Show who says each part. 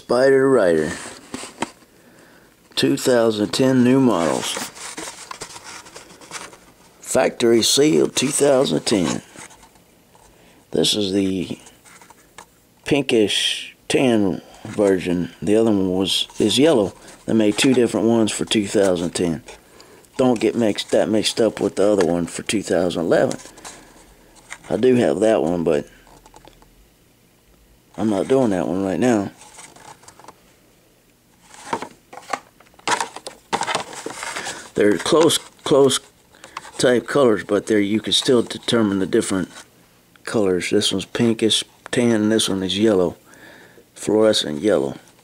Speaker 1: Spyder Ryder 2010 new models. Factory sealed 2010. This is the pinkish tan version. The other one is yellow. They made two different ones for 2010. Don't get mixed up with the other one for 2011. I do have that one, but I'm not doing that one right now. They're close type colors, but you can still determine the different colors. This one's pinkish tan and this one is yellow, fluorescent yellow.